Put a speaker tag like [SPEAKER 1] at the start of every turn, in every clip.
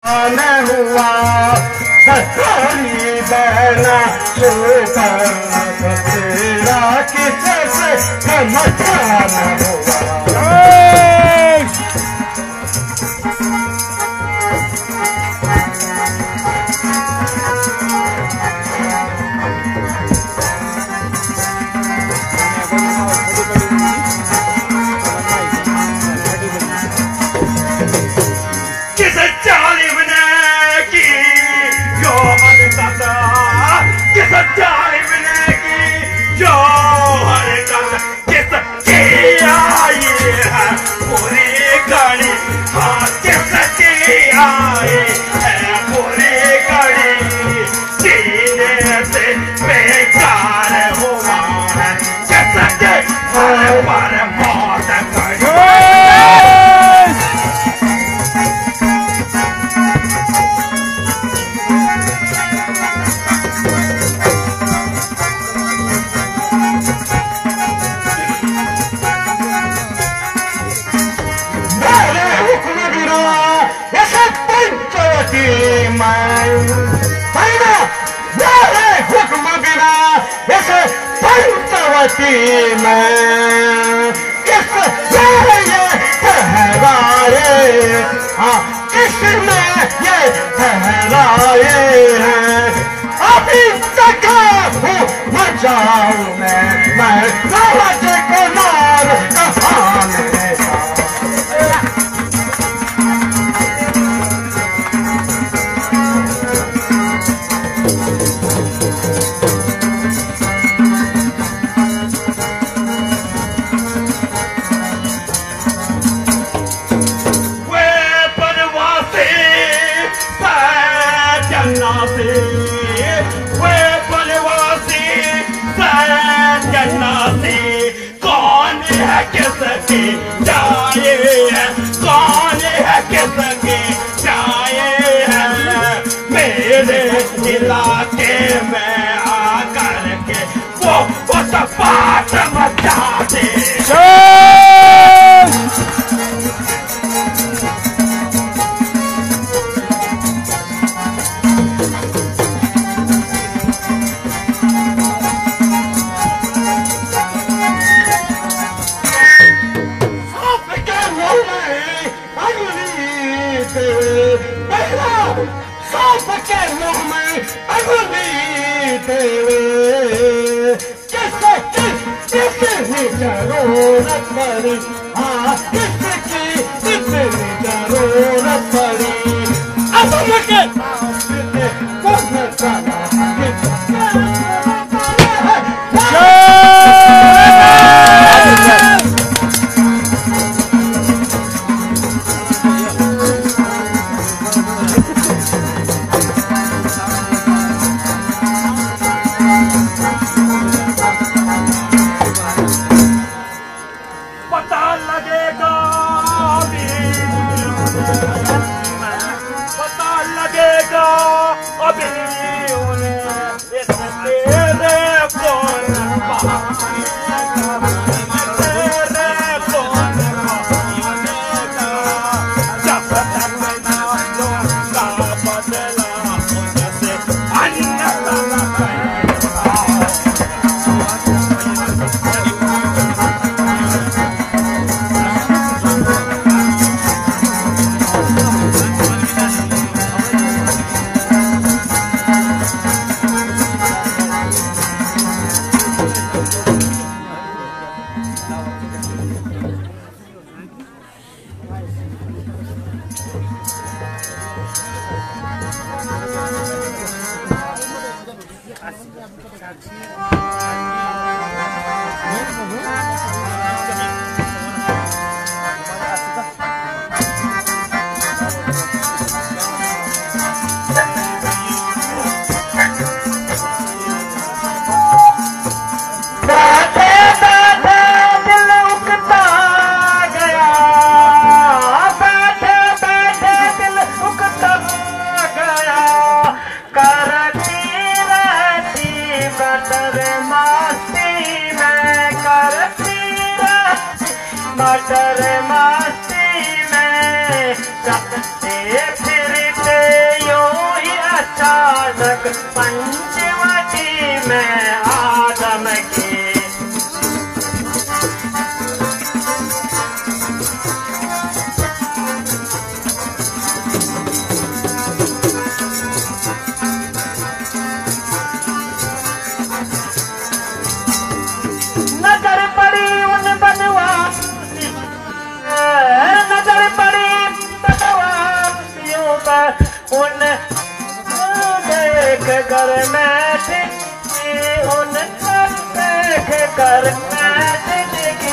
[SPEAKER 1] हुआ ससुरी बहना तेरा किससे समाधान हुआ। मैं किस ये ठहराए, हाँ किसने ये ठहराए हैं। अभी तक हूँ मचाऊं मैं समझ को नार कहाने किसकी जाए है, कौन है किसकी जाए है। मेरे इलाके में आकर के वो पाठ मचा दे। सबके मुँह में अगली तेरे किसकी जरूरत पड़ी, हाँ किसकी जरूरत पड़ी। अब मुझे मटर मस्ती में चलते फिरते पंचवटी में आदम की नजर पड़ी उन बनवासियों पर उन देख कर मैं थी उन देख कर मैं जिंदगी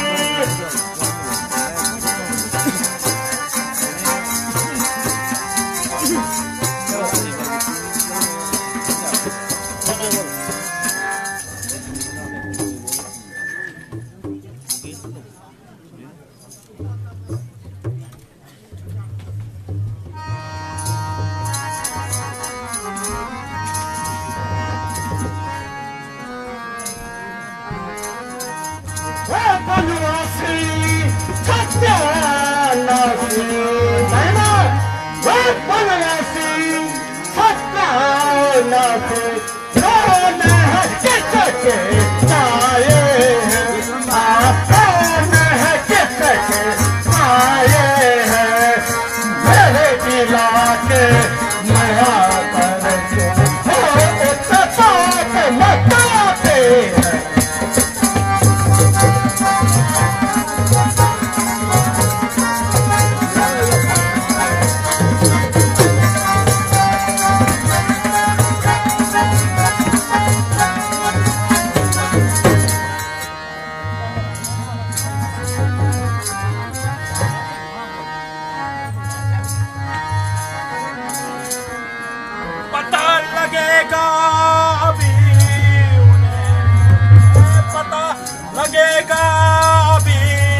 [SPEAKER 1] लगेगा अभी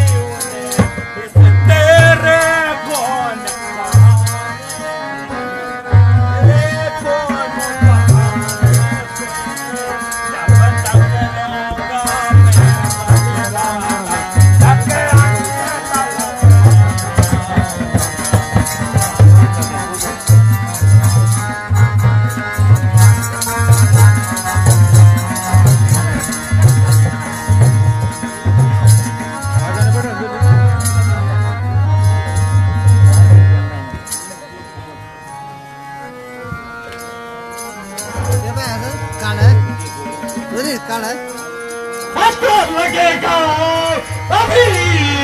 [SPEAKER 1] इस तेरे कौन लगेगा अभी